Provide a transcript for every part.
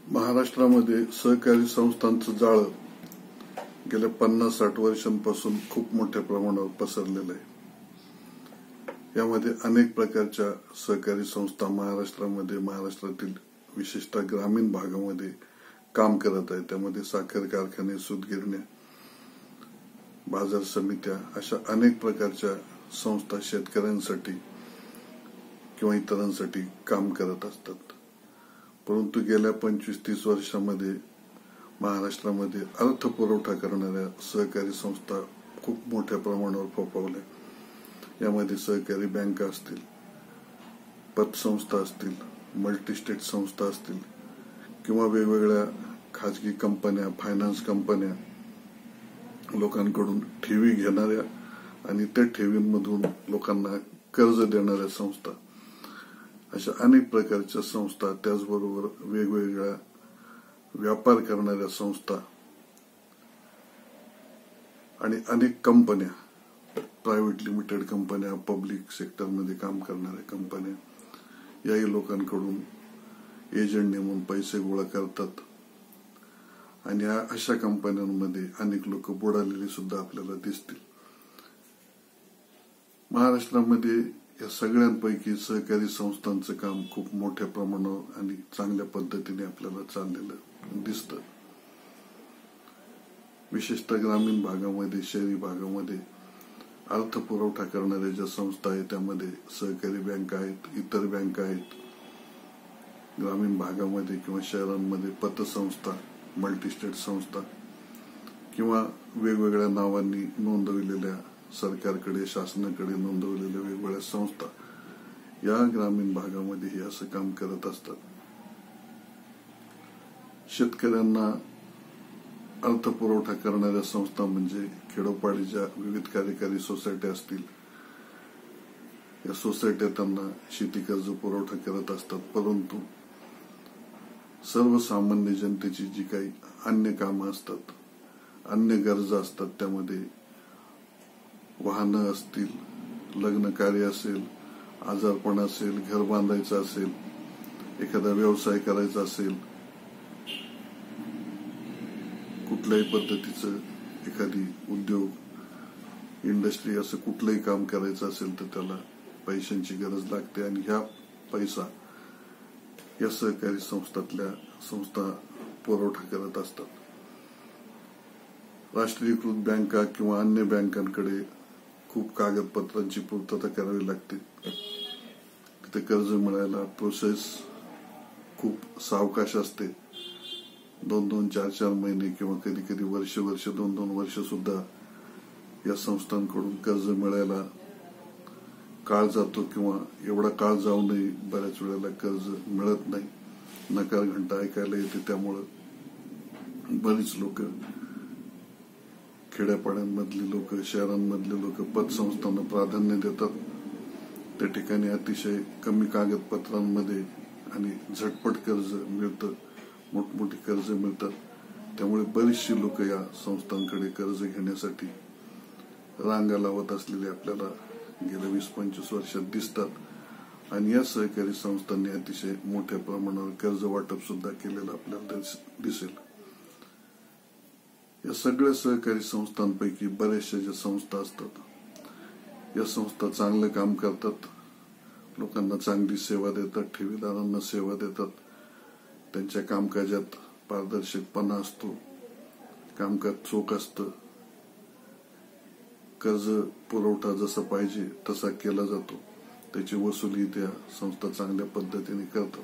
महाराष्ट्रामध्ये सहकारी संस्थांचं जाळं गेल्या 50-60 वर्षांपासून खूप मोठ्या प्रमाणावर पसरलेलं आहे. यामध्ये अनेक प्रकारच्या सहकारी संस्था महाराष्ट्रातील विशेषतः ग्रामीण भागामध्ये काम करत आहेत. त्यामध्ये साखर कारखाने, सूतगिरण्या, बाजार समित्या अशा अनेक प्रकारच्या संस्था शेतकऱ्यांसाठी किंवा इतरांसाठी काम करत असतात. परंतु गेल्या 25-30 वर्षांमध्ये महाराष्ट्रामध्ये अर्थपुरवठा करणाऱ्या सहकारी संस्था खूप मोठ्या प्रमाणावर फोफावल्या. यामध्ये सहकारी बँका असतील, पतसंस्था असतील, मल्टीस्टेट संस्था असतील किंवा वेगवेगळ्या खाजगी कंपन्या, फायनान्स कंपन्या, लोकांकडून ठेवी घेणाऱ्या आणि त्या ठेवींमधून लोकांना कर्ज देणाऱ्या संस्था, अशा अनेक प्रकारच्या संस्था, त्याचबरोबर वेगवेगळ्या व्यापार करणाऱ्या संस्था आणि अनेक कंपन्या, प्रायव्हेट लिमिटेड कंपन्या, पब्लिक सेक्टरमध्ये काम करणाऱ्या कंपन्या, याही लोकांकडून एजंट नेमून पैसे गोळा करतात आणि अशा कंपन्यांमध्ये अनेक लोक बुडालेली सुद्धा आपल्याला दिसतील. महाराष्ट्रामध्ये या सगळ्यांपैकी सहकारी संस्थांचं काम खूप मोठ्या प्रमाणावर आणि चांगल्या पद्धतीने आपल्याला चाललेलं दिसतं. विशेषतः ग्रामीण भागामध्ये, शहरी भागामध्ये अर्थपुरवठा करणाऱ्या ज्या संस्था आहेत त्यामध्ये सहकारी बँका आहेत, इतर बँका आहेत. ग्रामीण भागामध्ये किंवा शहरांमध्ये पतसंस्था, मल्टीस्टेट संस्था किंवा वेगवेगळ्या नावांनी नोंदविलेल्या, सरकारकडे, शासनाकडे नोंदवलेल्या वेगवेगळ्या संस्था या ग्रामीण भागामध्ये असं काम करत असतात. शेतकऱ्यांना अर्थपुरवठा करणाऱ्या संस्था म्हणजे खेडोपाडीच्या विविध कार्यकारी सोसायट्या असतील. या सोसायट्या त्यांना शेती कर्ज पुरवठा करत असतात. परंतु सर्वसामान्य जनतेची जी काही अन्य कामं असतात, अन्य गरजा असतात, त्यामध्ये वाहनं असतील, लग्न कार्य असेल, आजारपण असेल, घर बांधायचं असेल, एखादा व्यवसाय करायचा असेल, कुठल्याही पद्धतीचं एखादी उद्योग, इंडस्ट्री, असं कुठलंही काम करायचं असेल तर त्याला पैशांची गरज लागते आणि ह्या पैसा या सहकारी संस्था पुरवठा करत असतात. राष्ट्रीयकृत बँका किंवा अन्य बँकांकडे खूप कागदपत्रांची पूर्तता करावी लागते. तिथे कर्ज मिळायला प्रोसेस खूप सावकाश असते. 2-2, 4-4 महिने किंवा कधी कधी वर्ष 2-2 वर्ष सुद्धा या संस्थांकडून कर्ज मिळायला काळ जातो किंवा एवढा काळ जाऊनही बऱ्याच वेळेला कर्ज मिळत नाही. नकार घंटा ऐकायला येते. त्यामुळं बरीच लोक, खेड्यापाड्यांमधली लोक, शहरांमधले लोक पतसंस्थांना प्राधान्य देतात. त्या ठिकाणी अतिशय कमी कागदपत्रांमध्ये आणि झटपट कर्ज मिळतं, मोठमोठी कर्ज मिळतात. त्यामुळे बरीचशी लोक या संस्थांकडे कर्ज घेण्यासाठी रांगा लावत असलेले आपल्याला गेल्या 20-25 वर्षात दिसतात. आणि या सहकारी संस्थांनी अतिशय मोठ्या प्रमाणावर कर्ज वाटप सुद्धा केलेलं आपल्याला दिसेल. या सगळ्या सहकारी संस्थांपैकी बऱ्याचशा ज्या संस्था असतात, या संस्था चांगलं काम करतात, लोकांना चांगली सेवा देतात, ठेवीदारांना सेवा देतात. त्यांच्या कामकाजात पारदर्शकपणा असतो, कामकाज चोख असतं, कर्ज पुरवठा जसा पाहिजे तसा केला जातो, त्याची वसुली त्या संस्था चांगल्या पद्धतीने करतात.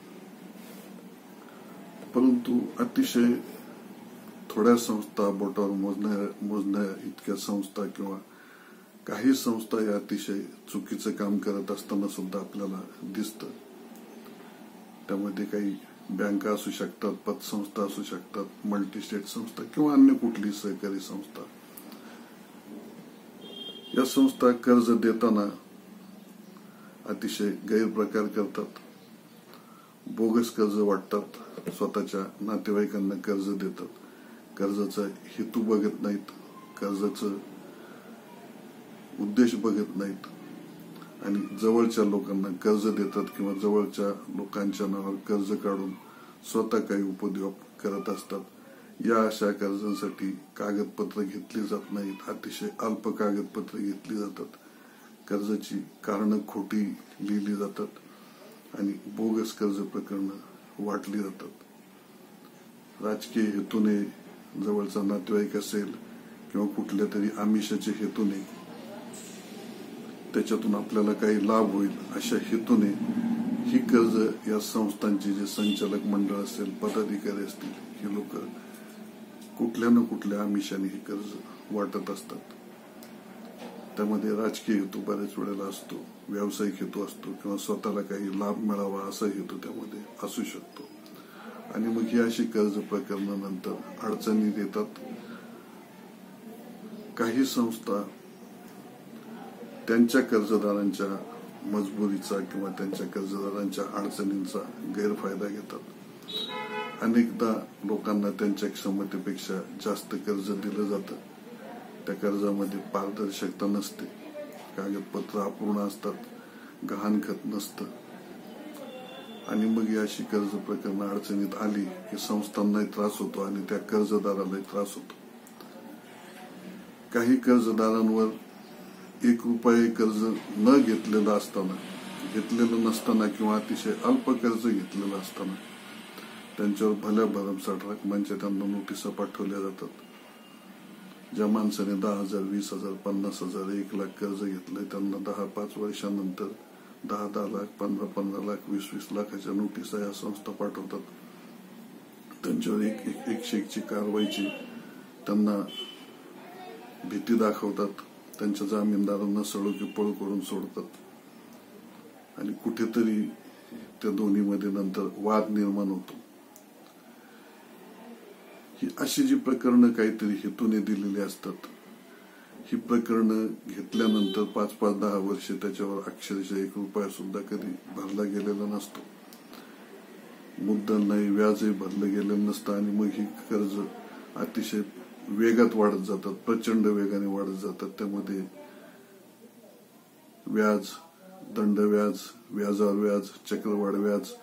परंतु अतिशय थोड्या संस्था, बोटावर मोजण्या इतक्या संस्था किंवा काही संस्था या अतिशय चुकीचं काम करत असताना सुद्धा आपल्याला दिसतं. त्यामध्ये काही बँका असू शकतात, पतसंस्था असू शकतात, मल्टीस्टेट संस्था किंवा अन्य कुठली सहकारी संस्था. या संस्था कर्ज देताना अतिशय गैरप्रकार करतात. बोगस कर्ज वाटतात, स्वतःच्या नातेवाईकांना कर्ज देतात. कर्जाचा हेतू बघत नाहीत, कर्जाचं उद्देश बघत नाहीत आणि जवळच्या लोकांना कर्ज देतात किंवा जवळच्या लोकांच्या नावावर कर्ज काढून स्वतः काही उपद्व्याप करत असतात. या अशा कर्जांसाठी कागदपत्र घेतली जात नाहीत, अतिशय अल्प कागदपत्र घेतली जातात. कर्जाची कारणं खोटी लिहिली जातात आणि बोगस कर्ज प्रकरणं वाटली जातात. राजकीय हेतूने जवळचा नातेवाईक असेल किंवा कुठल्या तरी आमिषाच्या हेतूने त्याच्यातून आपल्याला काही लाभ होईल अशा हेतूने ही कर्ज या संस्थांची जे संचालक मंडळ असेल, पदाधिकारी असतील, हे लोक कुठल्या ना कुठल्या आमिषाने हे कर्ज वाटत असतात. त्यामध्ये राजकीय हेतू बऱ्याच वेळेला असतो, व्यावसायिक हेतू असतो किंवा स्वतःला काही लाभ मिळावा असा हेतू त्यामध्ये असू शकतो. आणि मग ही अशी कर्ज प्रकरणानंतर अडचणीत येतात. काही संस्था त्यांच्या कर्जदारांच्या मजबुरीचा किंवा त्यांच्या कर्जदारांच्या अडचणींचा गैरफायदा घेतात. अनेकदा लोकांना त्यांच्या क्षमतेपेक्षा जास्त कर्ज दिलं जातं. त्या कर्जामध्ये पारदर्शकता नसते, कागदपत्र अपूर्ण असतात, गहाणखत नसतं आणि मग ही अशी कर्ज प्रकरणं अडचणीत आली की संस्थांनाही त्रास होतो आणि त्या कर्जदारालाही त्रास होतो. काही कर्जदारांवर 1 रुपया कर्ज न घेतलेलं नसताना किंवा अतिशय अल्प कर्ज घेतलेलं असताना त्यांच्यावर भल्या भरमसाठ रकमांच्या त्यांना नोटिसा पाठवल्या जातात. ज्या माणसाने 10,000, 20,000, 50,000, 1 लाख कर्ज घेतलंय त्यांना 10-5 वर्षानंतर 10-10 लाख, 15-15 लाख, 20-20 लाखाच्या नोटिसा या संस्था पाठवतात. त्यांच्यावर एकशे कारवाईची त्यांना भीती दाखवतात. त्यांच्या जामीनदारांना सळो की पळो करून सोडतात आणि कुठेतरी त्या दोन्हीमध्ये नंतर वाद निर्माण होतो. ही अशी जी प्रकरणं काहीतरी हेतूने दिलेली असतात, ही प्रकरणं घेतल्यानंतर 5-5, 10 वर्षे त्याच्यावर अक्षरशः 1 रुपया सुद्धा कधी भरला गेलेला नसतो. मुद्दल नाही, व्याजही भरलं गेलेलं नसतं आणि मग ही कर्ज अतिशय वेगात वाढत जातात, प्रचंड वेगाने वाढत जातात. त्यामध्ये व्याज, दंडव्याज, व्याजावर व्याज, चक्रवाढ व्याज,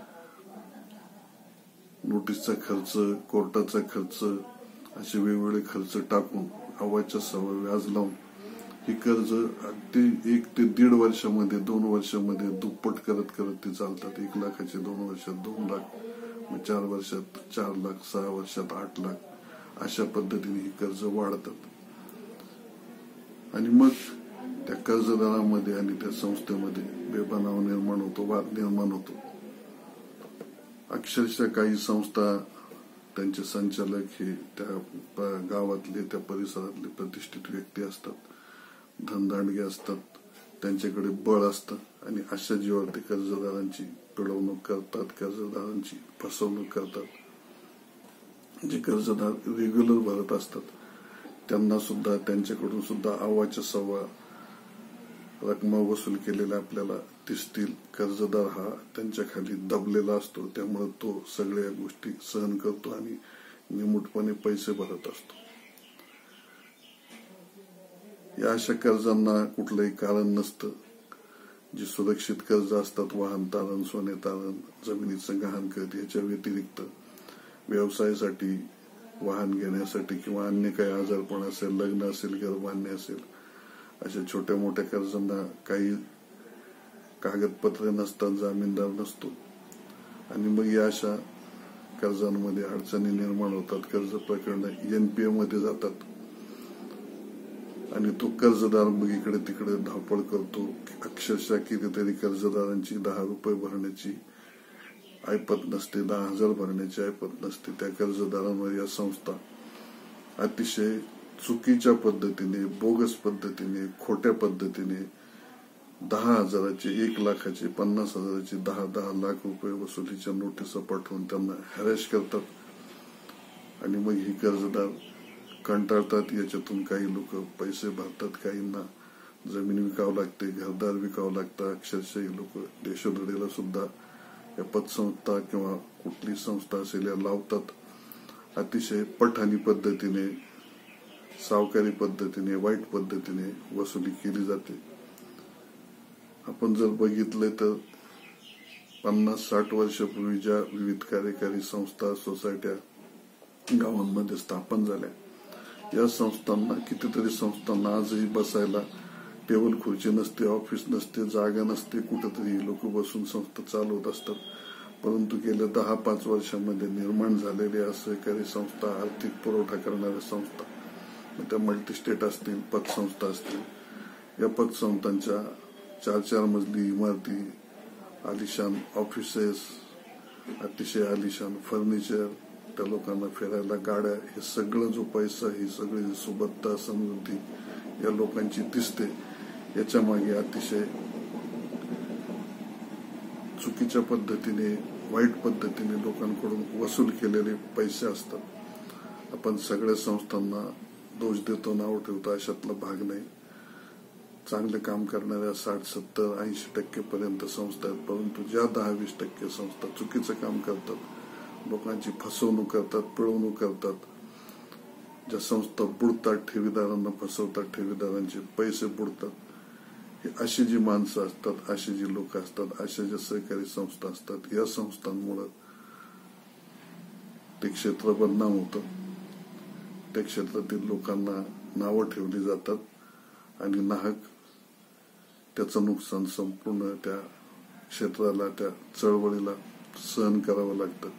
नोटीसचा खर्च, कोर्टाचा खर्च असे वेगवेगळे खर्च टाकून अव्वाच्या सव्वा व्याज लावून ही कर्ज अगदी 1 ते 1.5 वर्षामध्ये, 2 वर्षामध्ये दुप्पट करत करत ती चालतात. 1 लाखाचे 2 वर्षात 2 लाख, मग 4 वर्षात 4 लाख, 6 वर्षात 8 लाख अशा पद्धतीने ही कर्ज वाढतात. आणि मग त्या कर्जदारामध्ये आणि त्या संस्थेमध्ये बेबनाव निर्माण होतो, वाद निर्माण होतो. अक्षरशः काही संस्था त्यांचे संचालक हे त्या गावातले, त्या परिसरातले प्रतिष्ठित व्यक्ती असतात, धनदांडगे असतात, त्यांच्याकडे बळ असतं आणि अशा जीवावर ते कर्जदारांची पिळवणूक करतात, कर्जदारांची फसवणूक करतात. जे कर्जदार रेग्युलर भरत असतात त्यांना सुद्धा, त्यांच्याकडून सुद्धा अव्वाच्या सव्वा रकमा वसूल केलेल्या आपल्याला दिसतील. कर्जदार हा त्यांच्या खाली दबलेला असतो, त्यामुळे तो सगळ्या गोष्टी सहन करतो आणि निमूटपणे पैसे भरत असतो. या अशा कर्जांना कुठलंही कारण नसतं. जी सुरक्षित कर्ज असतात, वाहन तारण, सोने तारण, जमिनीचं गहाणखत, याच्या व्यतिरिक्त व्यवसायासाठी, वाहन घेण्यासाठी किंवा अन्य काही आजारपण असेल, लग्न असेल, घर बांधणे असेल, अशा छोट्या मोठ्या कर्जांना काही कागदपत्रे नसतात, जामीनदार नसतो आणि मग या अशा कर्जांमध्ये अडचणी निर्माण होतात. कर्ज प्रकरणं NPA मध्ये जातात आणि तो कर्जदार मग इकडे तिकडे धावपळ करतो. अक्षरशः कितीतरी कर्जदारांची 10 रुपये भरण्याची ऐपत नसते, 10,000 भरण्याची ऐपत नसते. त्या कर्जदारांवर या संस्था अतिशय चुकीच्या पद्धतीने, बोगस पद्धतीने, खोट्या पद्धतीने 10,000चे, 1 लाखाचे, 50,000चे 10-10 लाख रुपये वसुलीच्या नोटिसा पाठवून त्यांना हॅरेश करतात आणि मग ही कर्जदार कंटाळतात. याच्यातून काही लोक पैसे भरतात, काहींना जमीन विकावं लागते, घरदार विकावं लागतं. अक्षरशः ही लोक देशोधडीला सुद्धा या पतसंस्था किंवा कुठली संस्था असेल या लावतात. अतिशय पठाणी पद्धतीने, सावकारी पद्धतीने, वाईट पद्धतीने वसुली केली जाते. आपण जर बघितलं तर 50-60 वर्षापूर्वी ज्या विविध कार्यकारी संस्था सोसायट्या गावांमध्ये स्थापन झाल्या, या संस्थांना कितीतरी संस्थांना आजही बसायला टेबल खुर्ची नसते, ऑफिस नसते, जागा नसते, कुठेतरी लोक बसून संस्था चालवत असतात. परंतु गेल्या 10-5 वर्षांमध्ये निर्माण झालेल्या सहकारी संस्था, आर्थिक पुरवठा करणाऱ्या संस्था, त्या मल्टीस्टेट असतील, पतसंस्था असतील, या पतसंस्थांच्या 4-4 मजली इमारती, आलिशान ऑफिसेस, अतिशय आलिशान फर्निचर, त्या लोकांना फिरायला गाड्या, हे सगळं जो पैसा, ही सगळी सुबत्ता, समृद्धी या लोकांची दिसते, याच्या मागे अतिशय चुकीच्या पद्धतीने, वाईट पद्धतीने लोकांकडून वसूल केलेले पैसे असतात. आपण सगळ्या संस्थांना दोष देतो, नाव ठेवतो, अशातला भाग नाही. चांगले काम करणाऱ्या 60-70-80% पर्यंत संस्था आहेत, परंतु ज्या 10-20% संस्था चुकीचं काम करतात, लोकांची फसवणूक करतात, पिळवणूक करतात, ज्या संस्था बुडतात, ठेवीदारांना फसवतात, ठेवीदारांचे पैसे बुडतात, हे अशी जी माणसं असतात, अशी जी लोक असतात, अशा ज्या सहकारी संस्था असतात, या संस्थांमुळे ते क्षेत्र बदनाम होतं. त्या क्षेत्रातील लोकांना नावं ठेवली जातात आणि नाहक त्याचं नुकसान संपूर्ण त्या क्षेत्राला, त्या चळवळीला सहन करावं लागतं.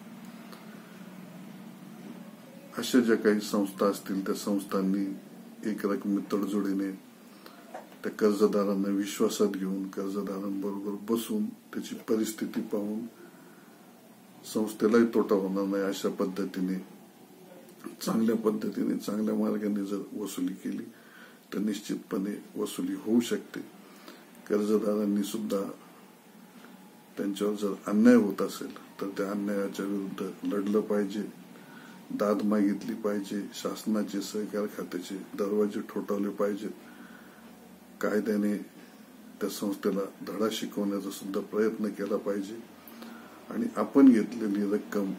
अशा ज्या काही संस्था असतील, त्या संस्थांनी एक रकमी तडजोडीने त्या कर्जदारांना विश्वासात घेऊन, कर्जदारांबरोबर बसून, त्याची परिस्थिती पाहून संस्थेलाही तोटा होणार नाही अशा पद्धतीने, चांगल्या पद्धतीने, चांगल्या मार्गाने जर वसुली केली तर निश्चितपणे वसुली होऊ शकते. कर्जदारांनी सुद्धा त्यांच्यावर जर अन्याय होत असेल तर त्या अन्यायाच्या विरुद्ध लढलं पाहिजे, दाद मागितली पाहिजे, शासनाचे, सहकार खात्याचे दरवाजे ठोठावले पाहिजेत, कायद्याने त्या संस्थेला धडा शिकवण्याचा सुद्धा प्रयत्न केला पाहिजे आणि आपण घेतलेली रक्कम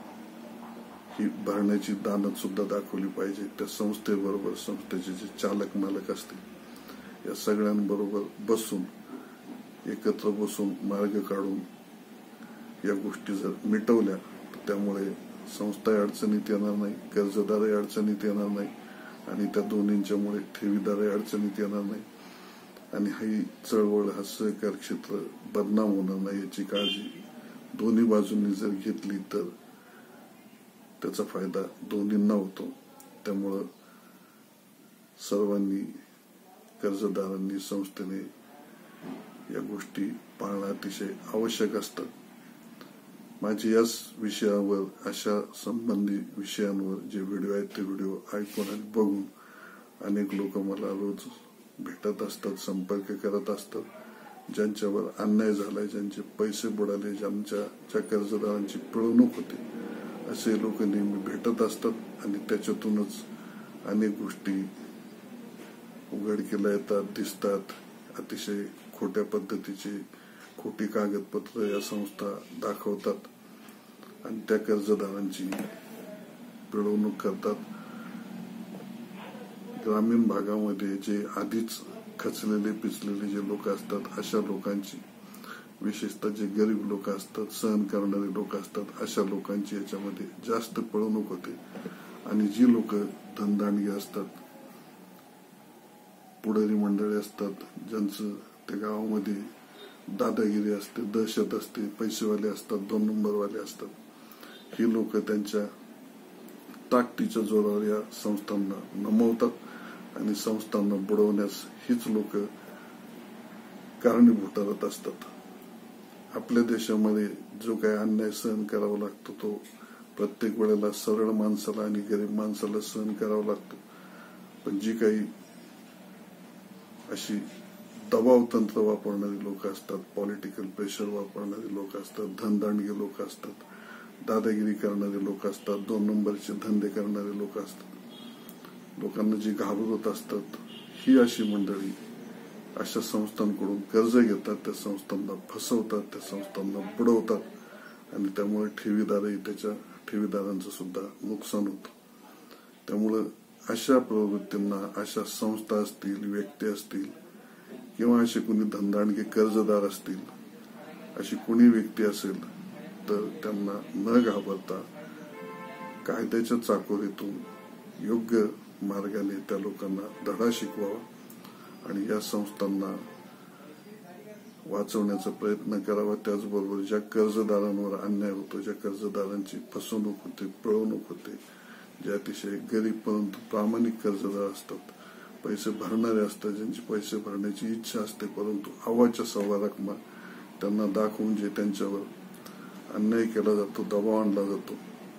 ही भरण्याची दानत सुद्धा दाखवली पाहिजे. त्या संस्थेबरोबर संस्थेचे जे चालक मालक असतील, या सगळ्यांबरोबर बसून, एकत्र बसून मार्ग काढून या गोष्टी जर मिटवल्या तर त्यामुळे संस्थाही अडचणीत येणार नाही, कर्जदारही अडचणीत येणार नाही आणि त्या दोन्हींच्यामुळे ठेवीदारही अडचणीत येणार नाही आणि ही चळवळ, हा सहकार क्षेत्र बदनाम होणार नाही याची काळजी दोन्ही बाजूंनी जर घेतली तर त्याचा फायदा दोन्हींना होतो. त्यामुळं सर्वांनी, कर्जदारांनी, संस्थेने या गोष्टी पाळणं अतिशय आवश्यक असतं. माझे याच विषयावर, अशा संबंधी विषयांवर जे व्हिडिओ आहेत, ते व्हिडिओ ऐकून आणि बघून अनेक लोक मला रोज भेटत असतात, संपर्क करत असतात. ज्यांच्यावर अन्याय झालाय, ज्यांचे पैसे बुडाले, ज्या कर्जदारांची पिळवणूक होते, असे लोक नेहमी भेटत असतात आणि त्याच्यातूनच अनेक गोष्टी उघडकीला येतात, दिसतात. अतिशय खोट्या पद्धतीची खोटी कागदपत्र या संस्था दाखवतात आणि त्या कर्जदारांची पिळवणूक करतात. ग्रामीण भागामध्ये जे आधीच खचलेले, पिचलेले जे लोक असतात, अशा लोकांची, विशेषतः जे गरीब लोक असतात, सहन करणारे लोक असतात, अशा लोकांची याच्यामध्ये जास्त पिळवणूक होते आणि जी लोक धनदांडगी असतात, पुढारी मंडळी असतात, ज्यांचं त्या गावामध्ये दादागिरी असते, दहशत असते, पैसेवाले असतात, 2 नंबरवाले असतात, ही लोक त्यांच्या ताकदीच्या जोरावर या संस्थांना नमवतात आणि संस्थांना बुडवण्यास हीच लोक कारणीभूत ठरत असतात. आपल्या देशामध्ये जो काही अन्याय सहन करावा लागतो तो प्रत्येक वेळेला सरळ माणसाला आणि गरीब माणसाला सहन करावा लागतो. पण जी काही अशी दबाव तंत्र वापरणारी लोक असतात, पॉलिटिकल प्रेशर वापरणारी लोक असतात, धनदांडगे लोक असतात, दादागिरी करणारे लोक असतात, 2 नंबरचे धंदे करणारे लोक असतात, लोकांना जी घाबरवत असतात, ही अशी मंडळी अशा संस्थांकडून कर्ज घेतात, त्या संस्थांना फसवतात, त्या संस्थांना बुडवतात आणि त्यामुळे ठेवीदारांचं सुद्धा नुकसान होतं. त्यामुळं अशा प्रवृत्तींना, अशा संस्था असतील, व्यक्ती असतील किंवा असे कोणी धनदांडगे कर्जदार असतील, अशी कोणी व्यक्ती असेल तर त्यांना न घाबरता कायद्याच्या चाकोरीतून योग्य मार्गाने त्या लोकांना धडा शिकवावा आणि या संस्थांना वाचवण्याचा प्रयत्न करावा। त्याचबरोबर ज्या कर्जदारांवर अन्याय होतो, ज्या कर्जदारांची फसवणूक होते, पिळवणूक होते, जे अतिशय गरीब परंतु प्रामाणिक कर्जदार असतात, पैसे भरणारे असतात, ज्यांची पैसे भरण्याची इच्छा असते परंतु अव्वाच्या सव्वा रकमा त्यांना दाखवून जे त्यांच्यावर अन्याय केला जातो, दबाव आणला जातो,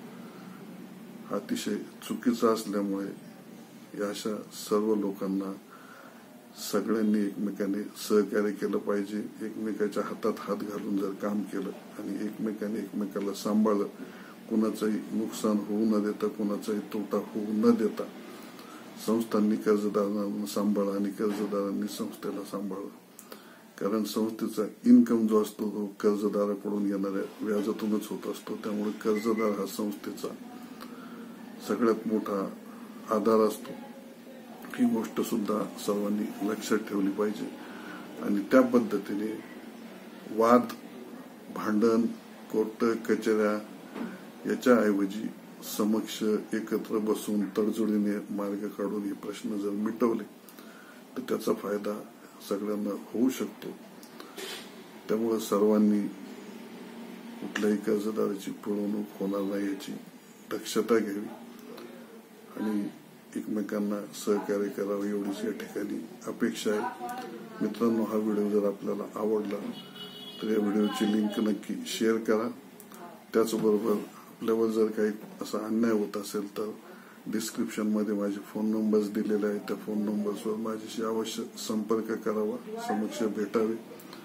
अतिशय चुकीचा असल्यामुळे या अशा सर्व लोकांना सगळ्यांनी एकमेकांनी सहकार्य केलं पाहिजे। एकमेकाच्या हातात हात घालून जर काम केलं आणि एकमेकांनी एकमेकाला सांभाळलं, कुणाचंही नुकसान होऊ न देता, कुणाचाही तोटा होऊ न देता संस्थांनी कर्जदारांना सांभाळा आणि कर्जदारांनी संस्थेला सांभाळा। कारण संस्थेचा इन्कम जो असतो तो कर्जदाराकडून येणाऱ्या व्याजातूनच होत असतो। त्यामुळे कर्जदार हा संस्थेचा सगळ्यात मोठा आधार असतो। ही गोष्ट सुद्धा सर्वांनी लक्षात ठेवली पाहिजे आणि त्या पद्धतीने वाद, भांडण, कोर्ट कचेऱ्या याच्या ऐवजी समक्ष एकत्र बसून तडजोडीने मार्ग काढून हे प्रश्न जर मिटवले तर त्याचा फायदा सगळ्यांना होऊ शकतो। त्यामुळे सर्वांनी कुठल्याही कर्जदाराची पिळवणूक होणार नाही याची दक्षता घ्यावी आणि एकमेकांना सहकार्य करावे एवढीच या ठिकाणी अपेक्षा आहे। मित्रांनो, हा व्हिडिओ जर आपल्याला आवडला तर या व्हिडिओची लिंक नक्की शेअर करा। त्याचबरोबर आपल्यावर जर काही असा अन्याय होत असेल तर डिस्क्रिप्शन मध्ये माझे फोन नंबर्स दिलेले आहेत, त्या फोन नंबर्सवर माझ्याशी अवश्य संपर्क करावा, समक्ष भेटावे।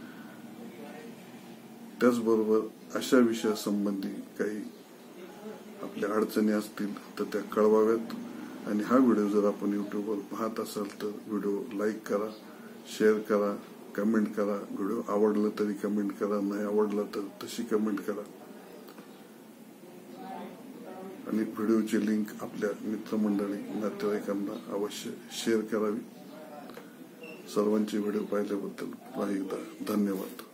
त्याचबरोबर अशा विषयासंबंधी काही आपल्या अडचणी असतील तर त्या कळवाव्यात आणि हा व्हिडिओ जर आपण युट्यूबवर पाहत असाल तर व्हिडिओ लाईक करा, शेअर करा, कमेंट करा। व्हिडिओ आवडला तरी कमेंट करा, नाही आवडला तर तशी कमेंट करा आणि व्हिडिओची लिंक आपल्या मित्रमंडळी, नातेवाईकांना अवश्य शेअर करावी। सर्वांचे व्हिडिओ पाहिल्याबद्दल पुन्हा एकदा धन्यवाद।